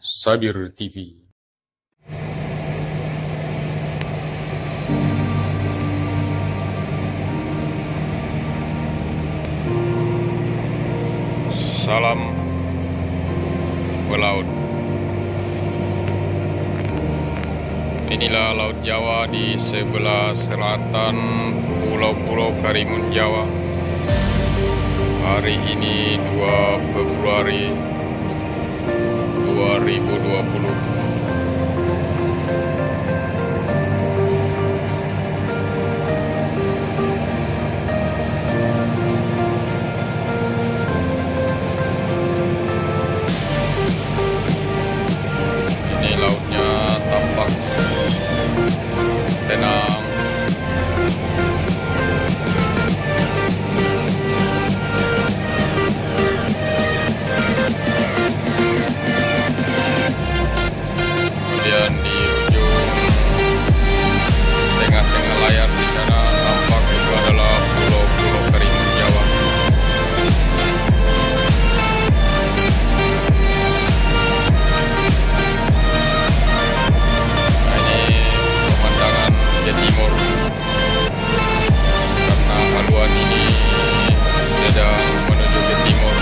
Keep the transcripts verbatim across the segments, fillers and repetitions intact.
Sabir T V. Salam pelaut. Inilah Laut Jawa di sebelah selatan pulau-pulau Karimun Jawa. Hari ini dua Februari dua ribu dua puluh. Ini lautnya tampak tenang. Kemudian di ujung tengah-tengah layar di sana tampak itu adalah pulau-pulau Karimun Jawa. Nah, ini pemandangan ke timur, karena haluan ini sedang menuju ke timur.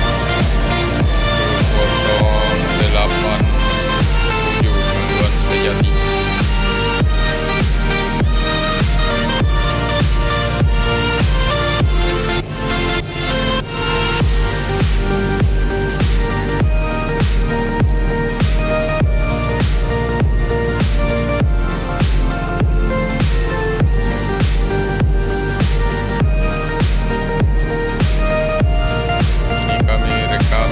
nol delapan tujuh Bendungan Sejati. Ini kami rekam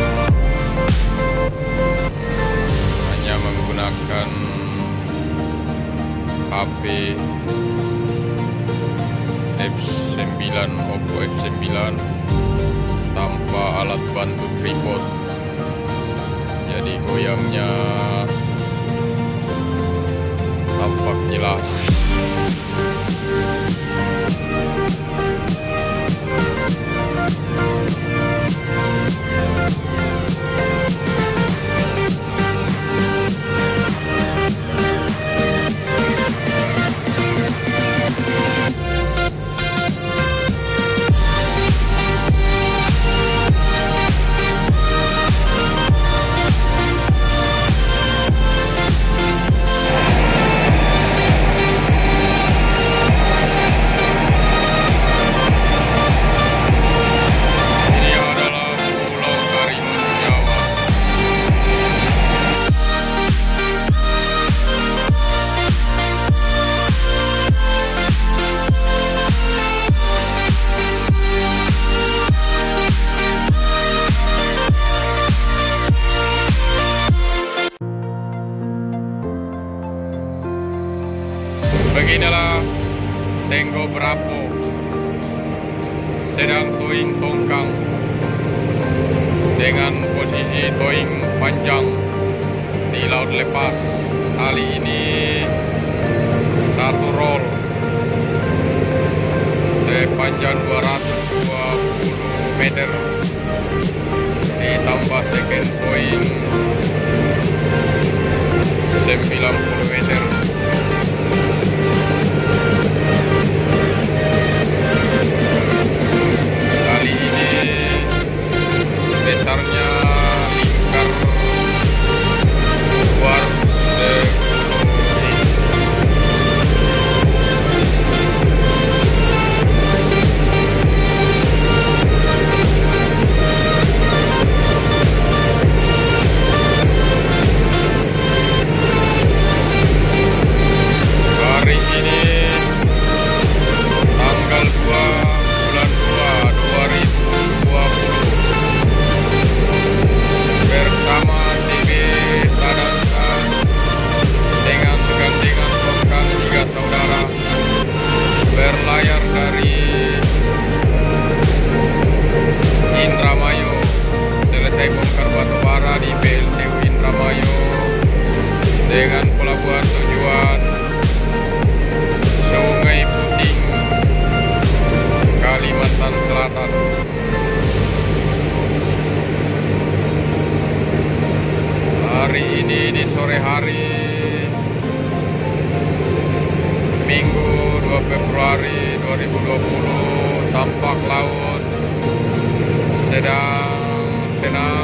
hanya menggunakan H P F sembilan, Oppo F sembilan, tanpa alat bantu tripod. Jadi goyangnya tampak jelas. Beginilah Tenggo Berapo sedang towing tongkang dengan posisi towing panjang di laut lepas. Kali ini satu roll sepanjang dua ratus dua puluh meter ditambah second towing sembilan puluh meter. Kali ini besarnya lingkar luar sepuluh inch. Hari ini di sore hari Minggu dua Februari dua ribu dua puluh, tampak laut sedang tenang.